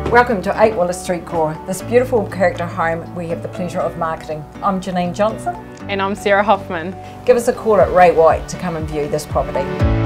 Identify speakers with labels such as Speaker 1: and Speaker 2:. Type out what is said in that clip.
Speaker 1: Welcome to 8 Waller Street Core, this beautiful character home we have the pleasure of marketing. I'm Janine Johnson.
Speaker 2: And I'm Sarah Hoffman.
Speaker 1: Give us a call at Ray White to come and view this property.